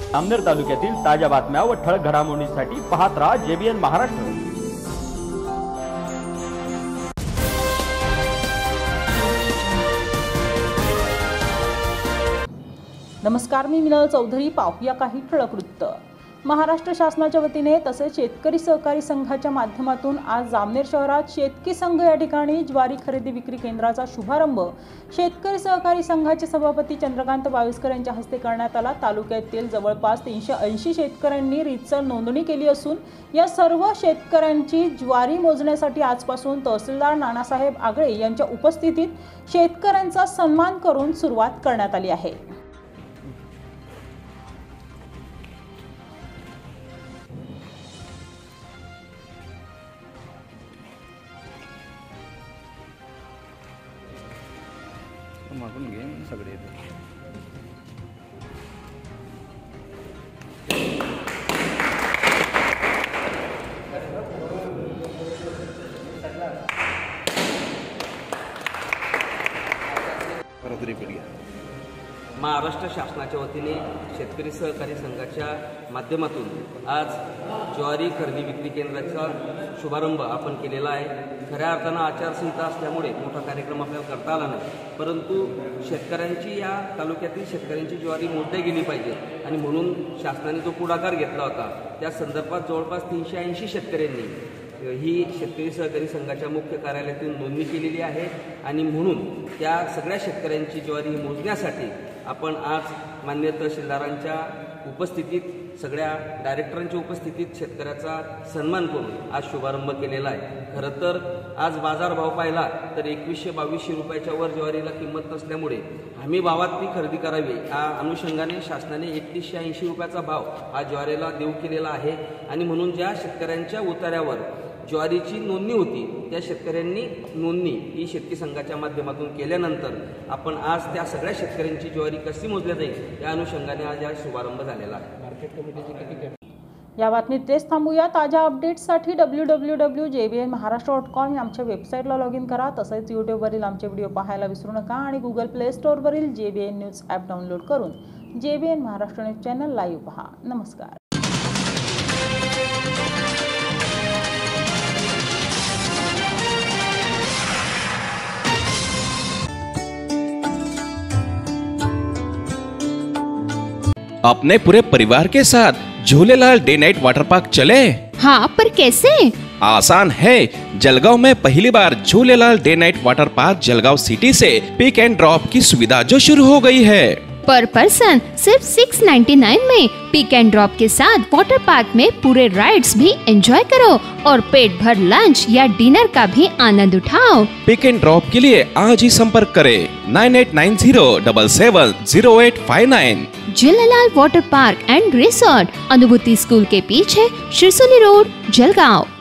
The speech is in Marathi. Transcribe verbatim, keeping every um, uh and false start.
जामनेर तालुक्यातील ताज्या बातम्या व ठळक घडामोडींसाठी पाहत राहा जेबीएन महाराष्ट्र। नमस्कार, मी मिनल चौधरी। पाहूया काही ठळक वृत्त। महाराष्ट्र शासनाच्या वतीने तसेच शेतकरी सहकारी संघाच्या माध्यमातून आज जामनेर शहरात शेतकी संघ या ठिकाणी ज्वारी खरेदी विक्री केंद्राचा शुभारंभ शेतकरी सहकारी संघाचे सभापती चंद्रकांत बाविस्कर यांच्या हस्ते करण्यात आला। तालुक्यातील जवळपास तीनशे ऐंशी शेतकऱ्यांनी रीतसर नोंदणी केली असून या सर्व शेतकऱ्यांची ज्वारी मोजण्यासाठी आजपासून तहसीलदार नानासाहेब आगळे यांच्या उपस्थितीत शेतकऱ्यांचा सन्मान करून सुरुवात करण्यात आली आहे। मागून घे सगळे परत रिपीट घ्या। महाराष्ट्र शासनाच्या वतीने शेतकरी सहकारी संघाच्या माध्यमातून आज ज्वारी खरेदी विक्री केंद्राचा शुभारंभ आपण केलेला आहे। खऱ्या अर्थानं आचारसंहिता असल्यामुळे मोठा कार्यक्रम आपल्याला करता आला नाही, परंतु शेतकऱ्यांची या तालुक्यातील शेतकऱ्यांची ज्वारी मोजली गेली पाहिजे आणि म्हणून शासनाने जो पुढाकार घेतला होता त्या संदर्भात जवळपास तीनशे ऐंशी शेतकऱ्यांनी ही शेतकरी सहकारी संघाच्या मुख्य कार्यालयातून नोंदणी केलेली आहे आणि म्हणून त्या सगळ्या शेतकऱ्यांची ज्वारी मोजण्यासाठी आपण आज मान्य तहसीलदारांच्या उपस्थितीत सगळ्या डायरेक्टरांच्या उपस्थितीत शेतकऱ्याचा सन्मान करून आज शुभारंभ केलेला आहे। खरं तर आज बाजारभाव पाहिला तर एकवीसशे बावीसशे रुपयाच्या वर ज्वारीला किंमत नसल्यामुळे हमी भावात ती खरेदी करावी या अनुषंगाने शासनाने एकतीसशे ऐंशी रुपयाचा भाव हा ज्वारीला देऊ केलेला आहे आणि म्हणून ज्या शेतकऱ्यांच्या उतार्यावर ज्वारीची नोंदणी होती त्या शेतकऱ्यांनी नोंदणी ही शेतकी संघाच्या माध्यमातून केल्यानंतर आपण आज त्या सगळ्या शेतकऱ्यांची ज्वारी कशी मोजल्या जाईल या अनुषंगाने आज या शुभारंभ झालेला आहे। मार्केट कमिटीची किती या बातमीत तेच थांबूया। ताज्या अपडेट्ससाठी W W W dot J B N Maharashtra dot com या आमच्या वेबसाईटला लॉग इन करा। तसेच यूट्यूबवरील आमचे व्हिडिओ पाहायला विसरू नका आणि गुगल प्ले स्टोअरवरील J B N news app download करून J B N Maharashtra news channel live पहा। नमस्कार। अपने पूरे परिवार के साथ Jhulelal day night water park चले? हाँ, पर कैसे? आसान है। जलगांव में पहली बार Jhulelal day night water park Jalgaon city से पिक एंड ड्रॉप की सुविधा जो शुरू हो गई है। पर पर्सन सिर्फ सिक्स नाइन्टी नाइन में पिक एंड ड्रॉप के साथ वाटर पार्क में पूरे राइड्स भी एंजॉय करो और पेट भर लंच या डिनर का भी आनंद उठाओ। पिक एंड ड्रॉप के लिए आज ही संपर्क करें nine eight nine zero double seven zero eight five nine. Jhulelal water park and resort, Anubhuti school के पीछे, शिरसोली रोड, जलगांव।